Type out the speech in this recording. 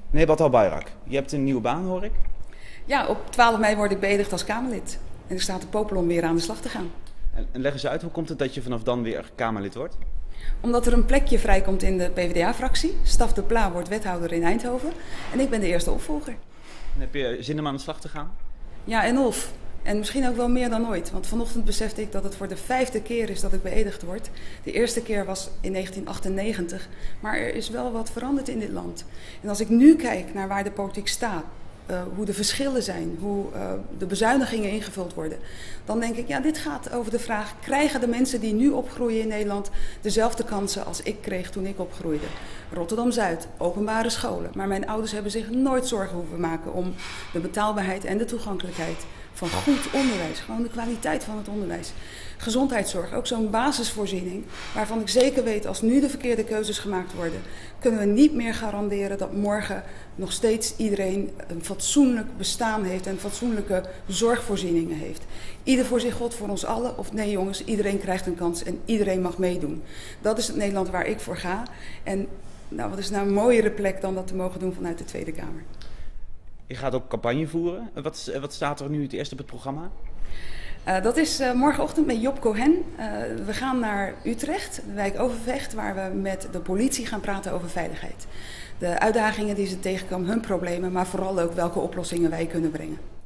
Nebat Albayrak, je hebt een nieuwe baan, hoor ik. Ja, op 12 mei word ik beëdigd als Kamerlid. En ik sta te popelen om weer aan de slag te gaan. En leg eens uit, hoe komt het dat je vanaf dan weer Kamerlid wordt? Omdat er een plekje vrijkomt in de PvdA-fractie. Staf de Pla wordt wethouder in Eindhoven. En ik ben de eerste opvolger. En heb je zin om aan de slag te gaan? Ja, en of. En misschien ook wel meer dan ooit. Want vanochtend besefte ik dat het voor de 5e keer is dat ik beëdigd word. De eerste keer was in 1998. Maar er is wel wat veranderd in dit land. En als ik nu kijk naar waar de politiek staat, hoe de verschillen zijn, hoe de bezuinigingen ingevuld worden, dan denk ik, ja, dit gaat over de vraag, krijgen de mensen die nu opgroeien in Nederland dezelfde kansen als ik kreeg toen ik opgroeide? Rotterdam-Zuid, openbare scholen. Maar mijn ouders hebben zich nooit zorgen hoeven maken om de betaalbaarheid en de toegankelijkheid van goed onderwijs, gewoon de kwaliteit van het onderwijs. Gezondheidszorg, ook zo'n basisvoorziening, waarvan ik zeker weet, als nu de verkeerde keuzes gemaakt worden, kunnen we niet meer garanderen dat morgen nog steeds iedereen een fatsoenlijk bestaan heeft en fatsoenlijke zorgvoorzieningen heeft. Ieder voor zich, God voor ons allen, of nee jongens, iedereen krijgt een kans en iedereen mag meedoen. Dat is het Nederland waar ik voor ga. En nou, wat is nou een mooiere plek dan dat te mogen doen vanuit de Tweede Kamer. Je gaat ook campagne voeren. Wat staat er nu het eerst op het programma? Dat is morgenochtend met Job Cohen. We gaan naar Utrecht, de wijk Overvecht, waar we met de politie gaan praten over veiligheid. De uitdagingen die ze tegenkomen, hun problemen, maar vooral ook welke oplossingen wij kunnen brengen.